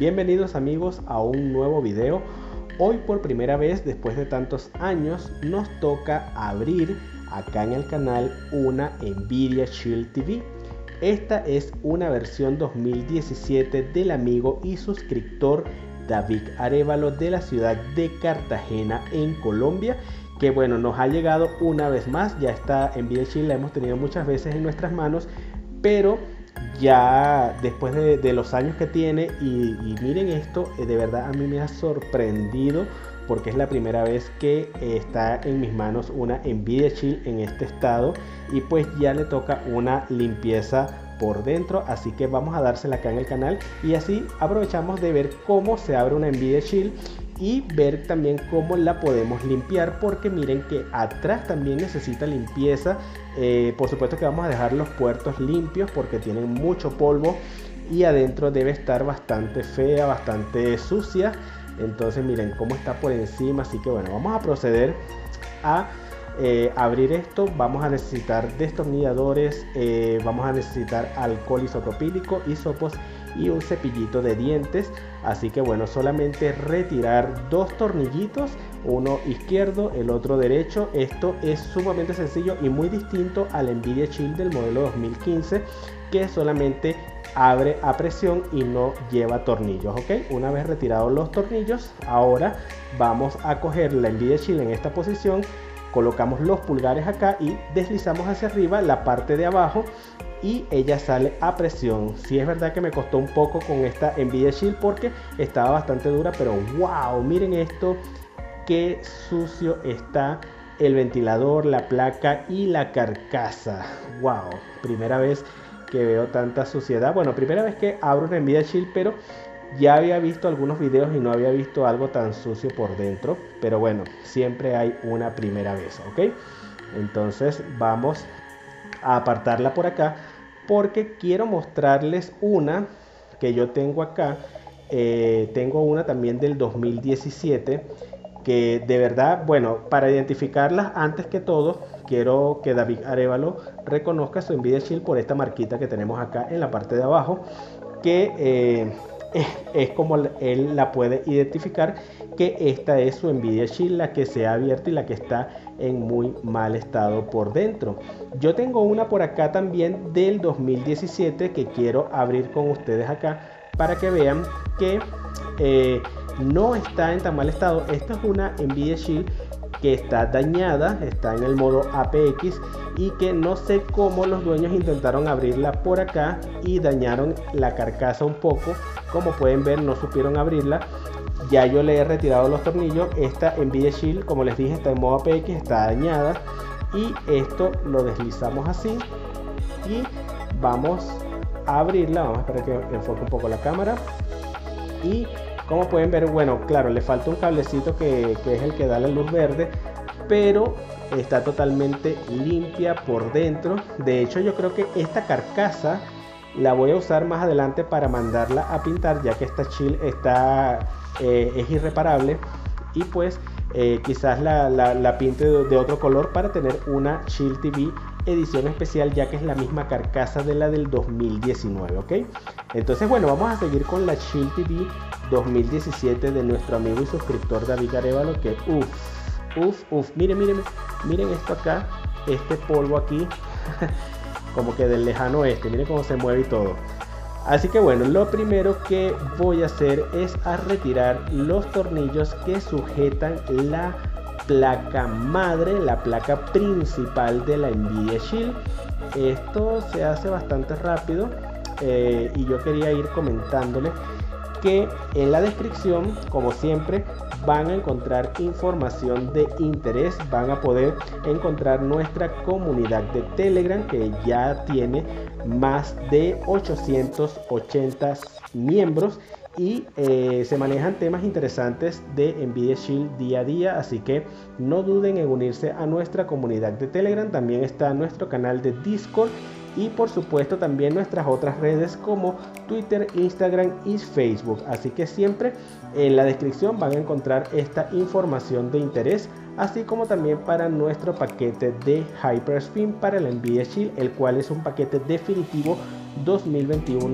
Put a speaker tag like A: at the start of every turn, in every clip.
A: Bienvenidos amigos a un nuevo video. Hoy por primera vez después de tantos años nos toca abrir acá en el canal una Nvidia Shield TV. Esta es una versión 2017 del amigo y suscriptor David Arevalo de la ciudad de Cartagena en Colombia, que bueno, nos ha llegado una vez más. Ya esta Nvidia Shield la hemos tenido muchas veces en nuestras manos, pero ya después de los años que tiene y miren esto, de verdad a mí me ha sorprendido porque es la primera vez que está en mis manos una Nvidia Shield en este estado, y pues ya le toca una limpieza por dentro, así que vamos a dársela acá en el canal y así aprovechamos de ver cómo se abre una Nvidia Shield y ver también cómo la podemos limpiar, porque miren que atrás también necesita limpieza. Por supuesto que vamos a dejar los puertos limpios porque tienen mucho polvo y adentro debe estar bastante fea, bastante sucia. Entonces miren cómo está por encima, así que bueno, vamos a proceder a abrir esto. Vamos a necesitar destornilladores, vamos a necesitar alcohol isopropílico, hisopos y un cepillito de dientes. Así que bueno, solamente retirar dos tornillitos, uno izquierdo, el otro derecho. Esto es sumamente sencillo y muy distinto al Nvidia Shield del modelo 2015, que solamente abre a presión y no lleva tornillos. Ok, una vez retirados los tornillos, ahora vamos a coger la Nvidia Shield en esta posición, colocamos los pulgares acá y deslizamos hacia arriba la parte de abajo y ella sale a presión. Sí, es verdad que me costó un poco con esta Nvidia Shield porque estaba bastante dura, pero wow, miren esto, qué sucio está el ventilador, la placa y la carcasa. Wow, primera vez que veo tanta suciedad. Bueno, primera vez que abro una Nvidia Shield, pero ya había visto algunos videos y no había visto algo tan sucio por dentro. Pero bueno, siempre hay una primera vez, ¿ok? Entonces vamos a apartarla por acá porque quiero mostrarles una que yo tengo acá. Tengo una también del 2017 que de verdad, bueno, para identificarlas antes que todo quiero que David Arevalo reconozca su Nvidia Shield por esta marquita que tenemos acá en la parte de abajo, que es como él la puede identificar, que esta es su Nvidia Shield, la que se ha abierto y la que está en muy mal estado por dentro. Yo tengo una por acá también del 2017 que quiero abrir con ustedes acá para que vean que no está en tan mal estado. Esta es una Nvidia Shield que está dañada, está en el modo APX y que no sé cómo los dueños intentaron abrirla por acá y dañaron la carcasa un poco. Como pueden ver, no supieron abrirla. Ya yo le he retirado los tornillos. Esta Nvidia Shield, como les dije, está en modo APX, está dañada, y esto lo deslizamos así y vamos a abrirla. Vamos a esperar que enfoque un poco la cámara. Y como pueden ver, bueno, claro, le falta un cablecito que es el que da la luz verde, pero está totalmente limpia por dentro. De hecho, yo creo que esta carcasa la voy a usar más adelante para mandarla a pintar, ya que esta Shield es irreparable, y pues quizás la pinte de otro color para tener una Shield TV edición especial, ya que es la misma carcasa de la del 2019, ¿ok? Entonces bueno, vamos a seguir con la Shield TV 2017 de nuestro amigo y suscriptor David Arevalo, que miren esto acá, este polvo aquí como que del lejano oeste, miren cómo se mueve y todo. Así que bueno, lo primero que voy a hacer es a retirar los tornillos que sujetan la placa madre, la placa principal de la Nvidia Shield. Esto se hace bastante rápido, y yo quería ir comentándoles que en la descripción, como siempre, van a encontrar información de interés. Van a poder encontrar nuestra comunidad de Telegram, que ya tiene más de 880 miembros y se manejan temas interesantes de Nvidia Shield día a día, así que no duden en unirse a nuestra comunidad de Telegram. También está nuestro canal de Discord y por supuesto también nuestras otras redes como Twitter, Instagram y Facebook. Así que siempre en la descripción van a encontrar esta información de interés, así como también para nuestro paquete de Hyperspin para la Nvidia Shield, el cual es un paquete definitivo 2021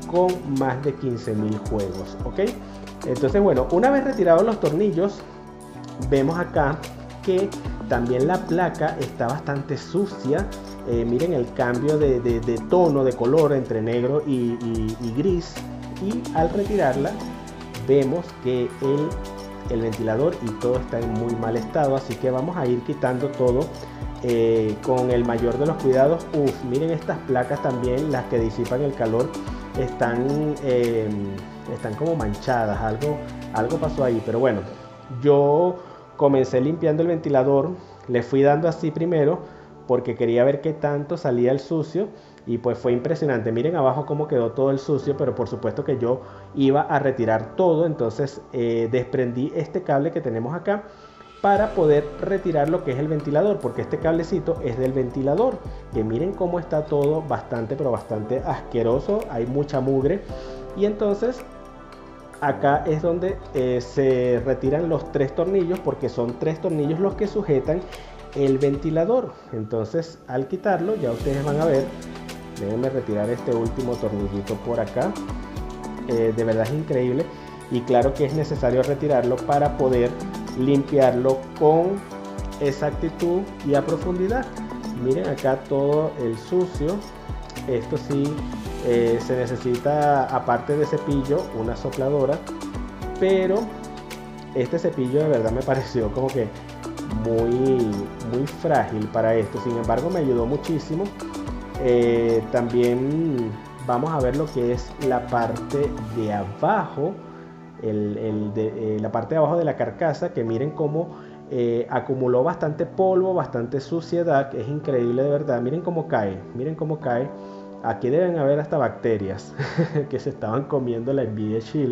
A: con más de 15.000 juegos, ¿ok? Entonces, bueno, una vez retirados los tornillos, vemos acá que también la placa está bastante sucia. Miren el cambio de tono, de color entre negro y gris. Y al retirarla, vemos que el ventilador y todo está en muy mal estado, así que vamos a ir quitando todo con el mayor de los cuidados. Miren estas placas también, las que disipan el calor, están como manchadas, algo pasó ahí, pero bueno, yo comencé limpiando el ventilador, le fui dando así primero porque quería ver qué tanto salía el sucio. Y pues fue impresionante. Miren abajo cómo quedó todo el sucio, pero por supuesto que yo iba a retirar todo. Entonces desprendí este cable que tenemos acá para poder retirar lo que es el ventilador, porque este cablecito es del ventilador, que miren cómo está todo bastante, pero bastante asqueroso. Hay mucha mugre. Y entonces acá es donde se retiran los 3 tornillos, porque son 3 tornillos los que sujetan el ventilador. Entonces al quitarlo, ya ustedes van a ver. Déjenme retirar este último tornillito por acá. De verdad es increíble. Y claro que es necesario retirarlo para poder limpiarlo con exactitud y a profundidad. Miren acá todo el sucio. Esto sí se necesita, aparte de cepillo, una sopladora. Pero este cepillo de verdad me pareció como que muy frágil para esto. Sin embargo, me ayudó muchísimo. También vamos a ver lo que es la parte de abajo, la parte de abajo de la carcasa, que miren cómo acumuló bastante polvo, bastante suciedad. Es increíble de verdad. Miren cómo cae, miren cómo cae. Aquí deben haber hasta bacterias que se estaban comiendo la Nvidia Shield.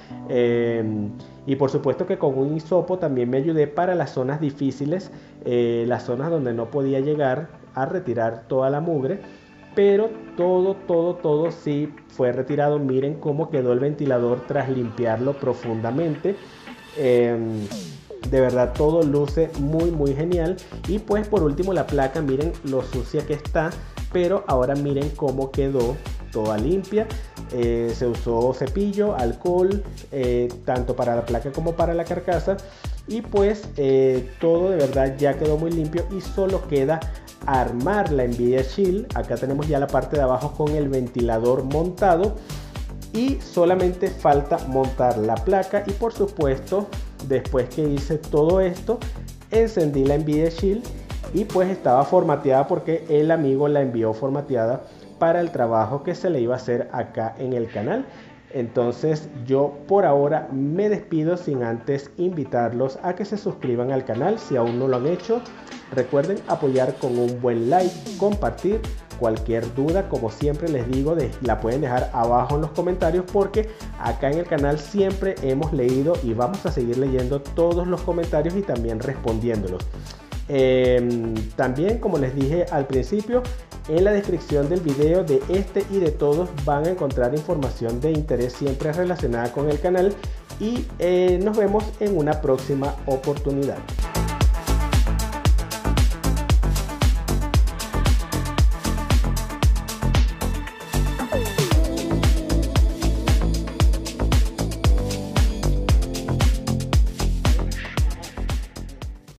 A: Y por supuesto que con un hisopo también me ayudé para las zonas difíciles, las zonas donde no podía llegar a retirar toda la mugre, pero todo sí fue retirado. Miren cómo quedó el ventilador tras limpiarlo profundamente. De verdad todo luce muy genial. Y pues por último la placa, miren lo sucia que está, pero ahora miren cómo quedó toda limpia. Se usó cepillo, alcohol, tanto para la placa como para la carcasa. Y pues todo de verdad ya quedó muy limpio y solo queda armar la Nvidia Shield. Acá tenemos ya la parte de abajo con el ventilador montado y solamente falta montar la placa. Y por supuesto, después que hice todo esto, encendí la Nvidia Shield y pues estaba formateada porque el amigo la envió formateada para el trabajo que se le iba a hacer acá en el canal. Entonces yo por ahora me despido sin antes invitarlos a que se suscriban al canal si aún no lo han hecho. Recuerden apoyar con un buen like, compartir. Cualquier duda, como siempre les digo, la pueden dejar abajo en los comentarios, porque acá en el canal siempre hemos leído y vamos a seguir leyendo todos los comentarios y también respondiéndolos. También, como les dije al principio, en la descripción del video de este y de todos van a encontrar información de interés siempre relacionada con el canal y nos vemos en una próxima oportunidad.